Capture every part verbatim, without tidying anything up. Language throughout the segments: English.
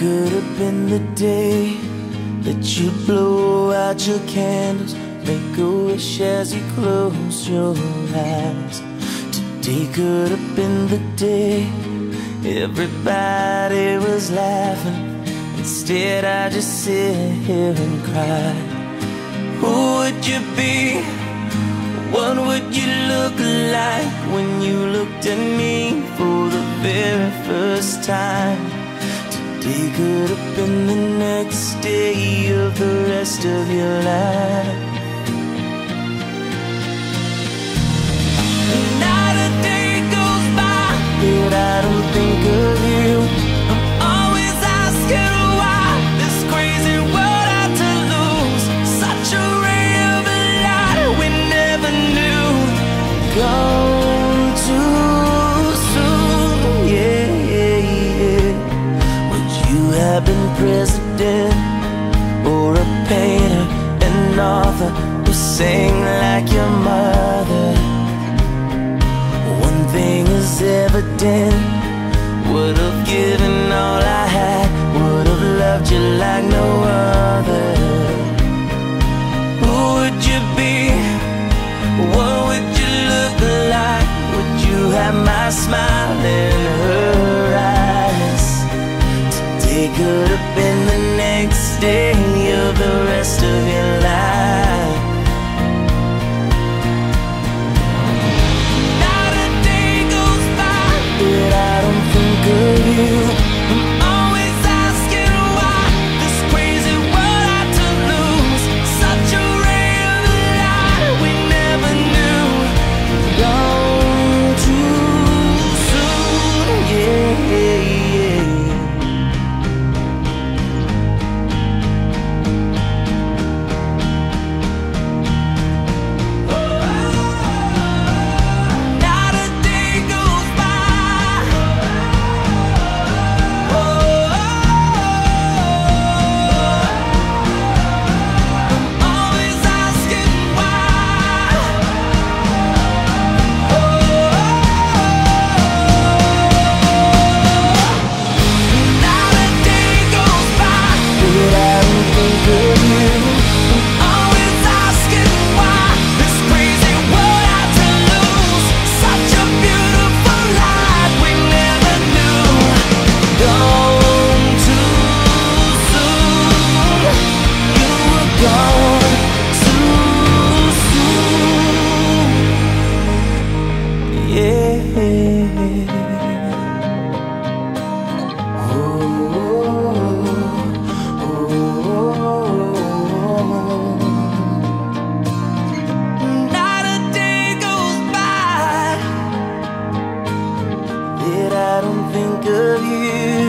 could have been the day that you blow out your candles, make a wish as you close your eyes. Today could have been the day everybody was laughing. Instead I just sit here and cry. Who would you be? What would you look like when you looked at me for the very first time? Today could have been the next day of the rest of your life. Not a day goes by that I don't think of you. I'm always asking why this crazy world had to lose such a ray of light we never knew. Gone too soon, yeah, yeah, yeah. Would you have been president or a painter, an author who sang like your mother? One thing is evident, would have given all I had, would have loved you like no other. Who would you be? What would you look like? Would you have my smile in her eyes? Today could have been the next day of the rest of your life. Not a day goes by that I don't think of you. I'm always asking why this crazy world had to lose such a ray of light we never knew. Gone too soon, yeah, yeah, yeah. Not a day goes by. I'm always asking why. Not a day goes by that I don't think of you. I'm always asking why this crazy world had to lose such a beautiful light we never knew. Gone too soon. You were gone too soon. Yeah. Not a day goes by that I don't think of you.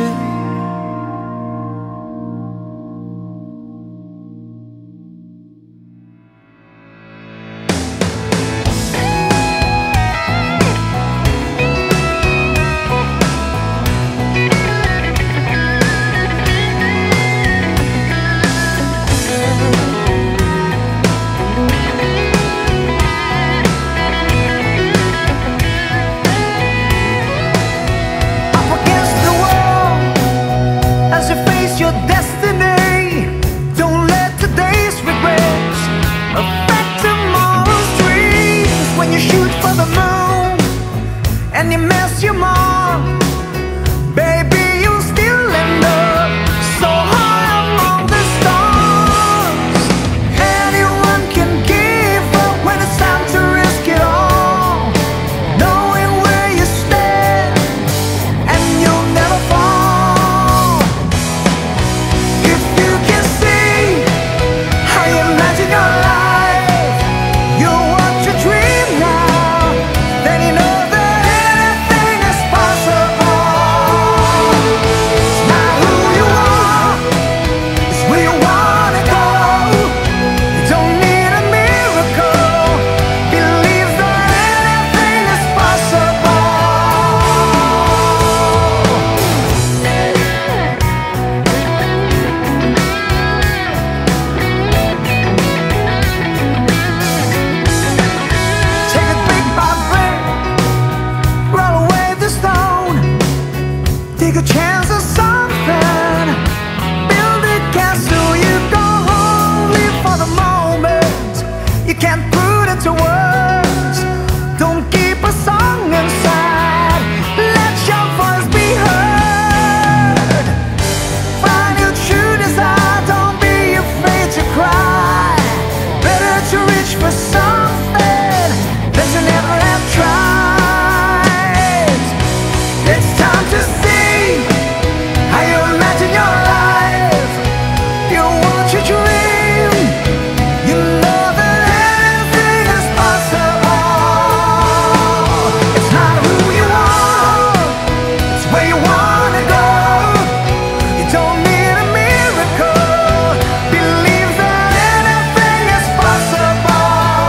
can't put into words. Don't keep a song inside, let your voice be heard. Find your true desire, don't be afraid to cry. Better to reach for something than to never have tried. It's time to see how you imagine your life. You want your dream, you know that anything is possible. It's not who you are, it's where you wanna go. You don't need a miracle, believe that anything is possible.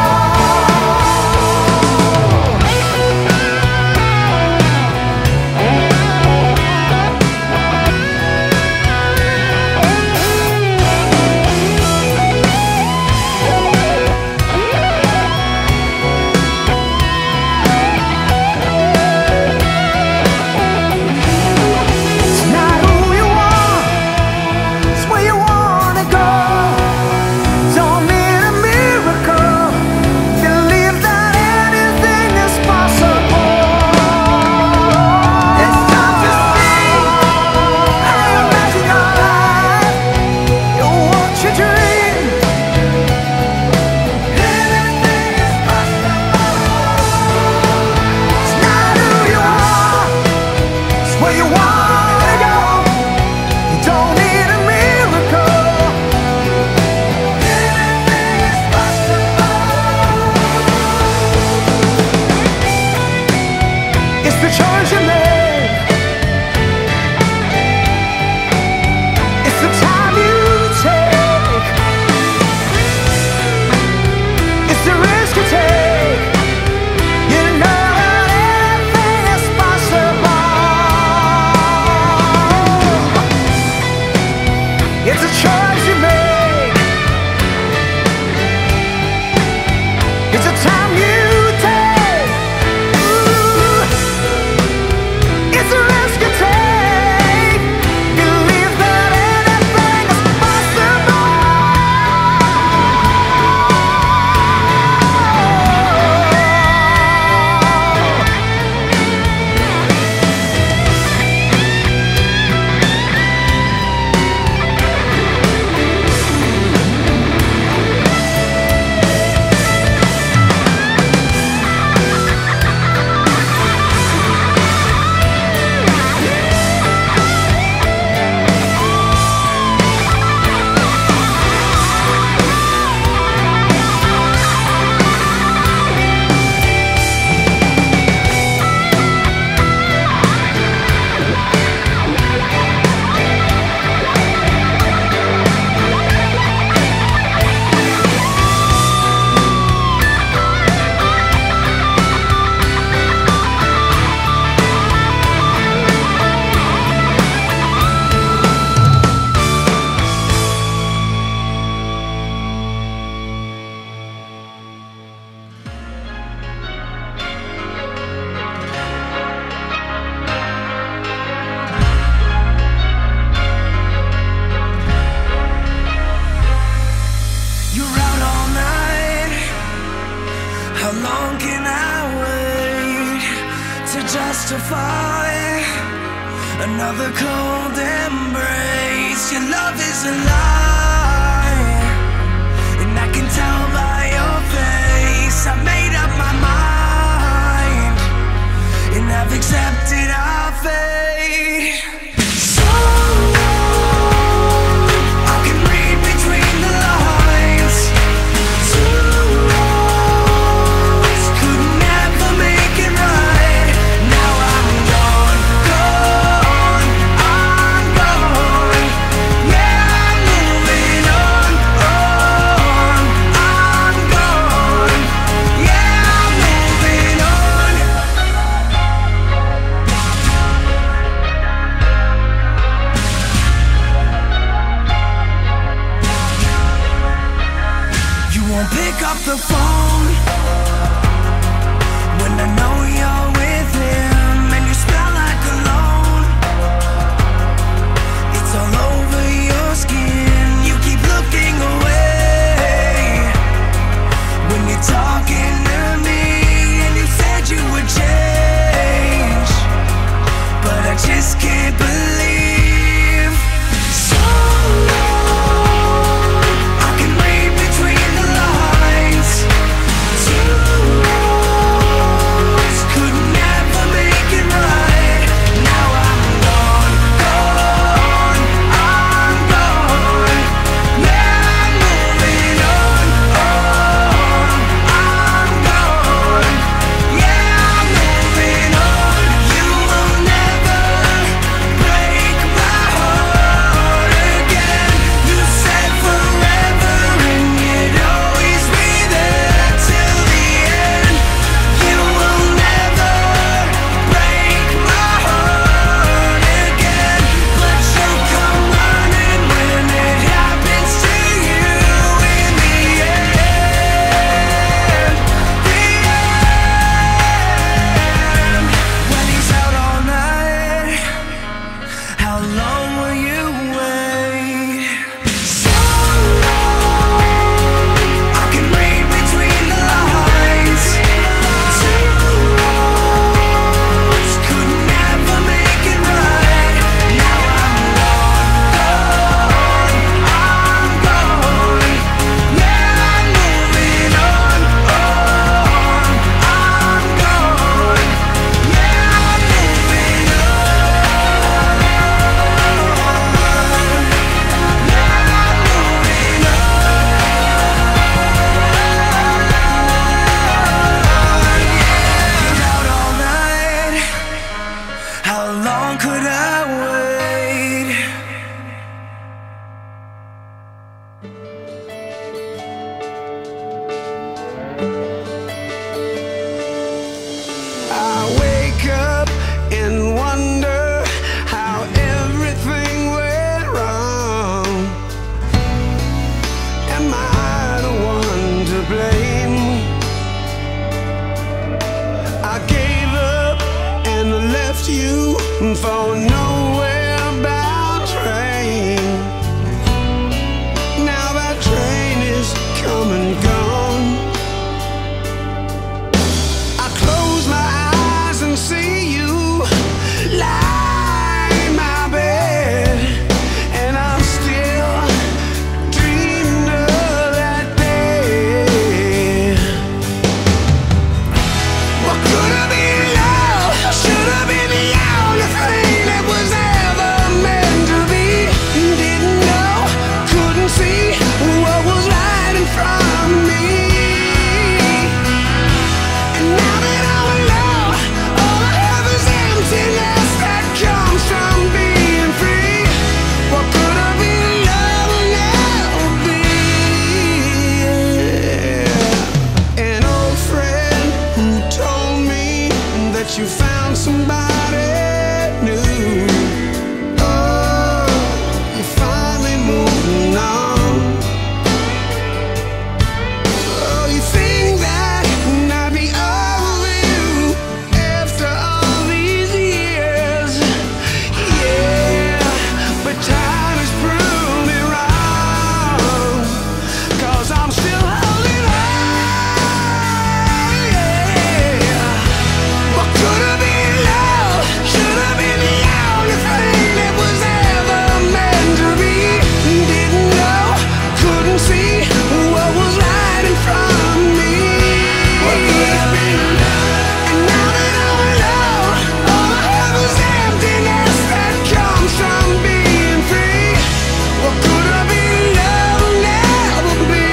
It's not who you are, it's where you wanna go. Don't need a miracle, believe that anything is possible. It's time to see how you imagine your life. You want your dream, anything is possible. It's not who you are, it's where you wanna go. You don't need a miracle, anything is possible. It's the choice you make, it's the time you take, it's the risk you take. You know that anything is possible. It's a choice you make, it's a time you take. Ooh, it's a risk you take. Believe that anything is possible. You're out all night, how long can I wait to justify another cold embrace? Your love is a lie, and I can tell by your face. I've made up my mind, and I've accepted our fate. So I can read between the lines. Two roads could never make it right. Now I'm gone, gone, I'm gone. Yeah, I'm moving on, on. I'm gone. Yeah, I'm moving on. You won't pick up the phone when I know you're with him, and you smell like cologne. It's all over your skin. You keep looking away when you I wake up and wonder how everything went wrong. Am I the one to blame? I gave up and left you for nowhere bound train. Now that train is come and gone. I close my eyes and see you lie in my bed, and I'm still dreaming of that day. What could have been love? Should have been the only thing that was ever meant to be. Didn't know, couldn't see what was right in front of me. And now that I'm alone, all I have is emptiness that comes from being free. What could have been love will never be. An old friend who told me that you found somebody new. Oh, you're finally moving on. Oh, you think that I'd be over you after all these years? Yeah, but time has proved me wrong, 'cause I'm still holding on. Yeah. What could have been love? Should have been the only thing that was ever meant to be. Didn't know, couldn't see what was right in front of me. What could have been love? And now that I'm alone, all I have is emptiness that comes from being free. What could have been love will never be.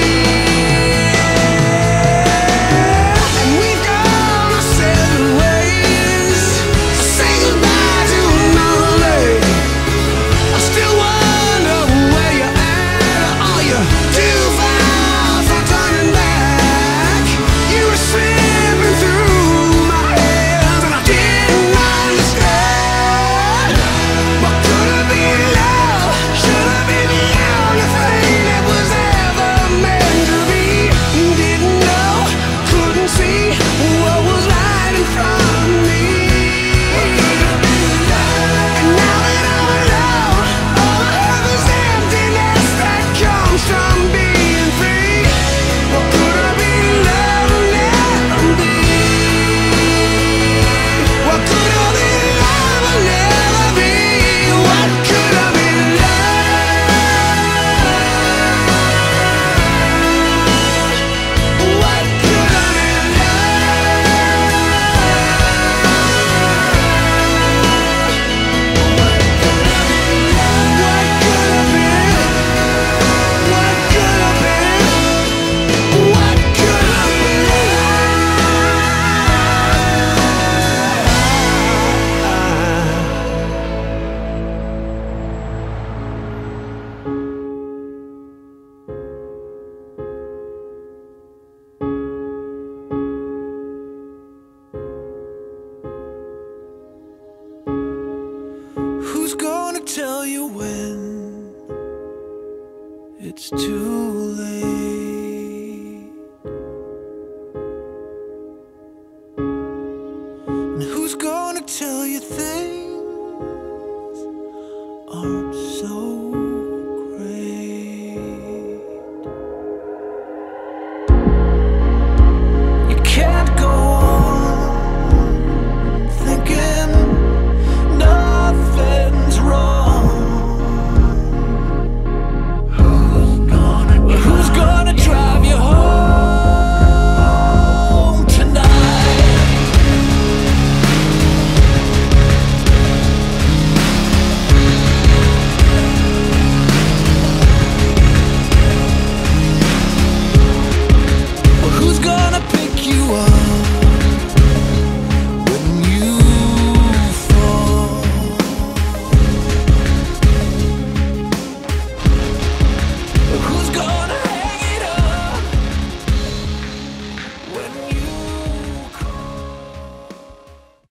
And we've gone our separate ways. Say goodbye to another day. I still wonder where you're at. Are you too far from turning back? You were slipping through my hands and I didn't understand. What could have been love? Should have been the only thing that was ever meant to be. Didn't know, couldn't see what was right in front of me. What could have been love? And now that I'm alone, all I have is emptiness that comes from being free. What could have been love will never be. What could have been love will never be. What could have been love? What could have been Who's gonna tell you when it's too